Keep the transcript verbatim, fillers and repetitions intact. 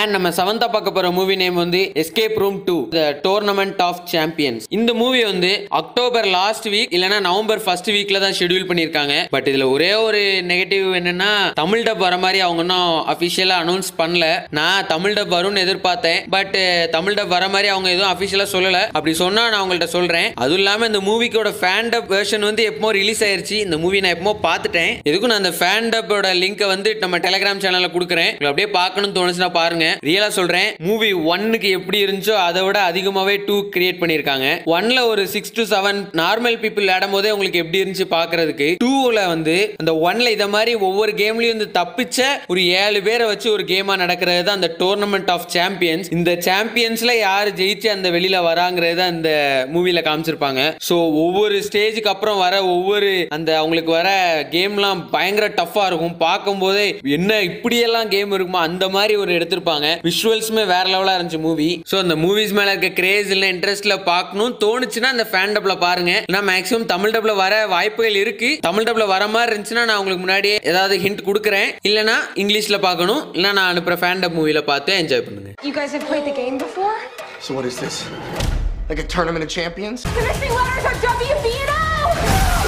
And நம்ம செவன்த்தா பார்க்க போற மூவி நேம் வந்து escape room two the tournament of champions. இந்த மூவி வந்து அக்டோபர் லாஸ்ட் வீக் இல்லனா நவம்பர் ஃபர்ஸ்ட் வீக்ல தான் ஷெட்யூல் பண்ணிருக்காங்க. பட் இதுல ஒரே ஒரு நெகட்டிவ் என்னன்னா தமிழ் டப் வர மாதிரி அவங்க இன்னும் அபிஷியலா அனௌன்ஸ் பண்ணல. நான் தமிழ் டப் வரும்னு எதிர்பார்த்தேன். பட் தமிழ் டப் வர மாதிரி அவங்க எதுவும் அபிஷியலா சொல்லல. அப்படி சொன்னா நான் உங்கள்ட்ட சொல்றேன். அதுவும் இல்லாம இந்த மூவிக்கோட ஃபேன் டப் வெர்ஷன் வந்து எப்போ ரிலீஸ் ஆயிருச்சு. இந்த மூவி நான் எப்போ பார்த்துட்டேன். எதுக்கும் நான் அந்த ஃபேன் டப்போட லிங்கை வந்து நம்ம டெலிகிராம் சேனல்ல கொடுக்குறேன். அப்படியே பார்க்கணும்னு தோணுச்சுன்னா பாருங்க. ரியலா சொல்றேன், மூவி ஒன்னுக்கு எப்படி இருந்துச்சோ அதை விட அதிகமாவே டூ கிரியேட் பண்ணிருக்காங்க. ஒன்ல ஒரு six to seven normal people ஆடும் போதே உங்களுக்கு எப்படி இருந்துச்சு பாக்குறதுக்கு. டூல வந்து அந்த ஒன்ல இத மாதிரி ஒவ்வொரு கேம்லயும் வந்து தப்பிச்ச ஒரு ஏழு பேரை வச்சு ஒரு கேமா நடக்கிறது தான் அந்த டோர்னமெண்ட் ஆஃப் சாம்பியன்ஸ். இந்த சாம்பியன்ஸ்ல யாரு ஜெயிச்சு அந்த வெளியில வராங்கிறது தான் இந்த மூவில காமிச்சிருப்பாங்க. சோ ஒவ்வொரு ஸ்டேஜுக்கு அப்புறம் வர ஒவ்வொரு அந்த அவங்களுக்கு வர கேம்லாம் பயங்கர டஃபா இருக்கும். பார்க்கும் போதே என்ன இப்படியெல்லாம் கேம் இருக்குமா அந்த மாதிரி ஒரு எடுத்திருப்பாங்க. விஷுவல்ஸ்மே வேற லெவலா இருந்துச்சு மூவி. சோ அந்த மூவிஸ் மேல இருக்க கிரேஸ் இல்ல இன்ட்ரெஸ்ட்ல பார்க்கணும் தோணுச்சுன்னா அந்த ஃபேன் டப்ல பாருங்க. நான் மேக்ஸிமம் தமிழ் டப்ல வர வாய்ப்புகள் இருக்கு. தமிழ் டப்ல வர மாதிரி இருந்துச்சுன்னா நான் உங்களுக்கு முன்னாடியே ஏதாவது ஹிண்ட் கொடுக்குறேன். இல்லனா இங்கிலீஷ்ல பார்க்கணும். இல்ல நான் அனுப்புற ஃபேன் டப் மூவில பார்த்து என்ஜாய் பண்ணுங்க. You guys have played the game before? So what is this? Like a tournament of champions? The missing letters are W B and O!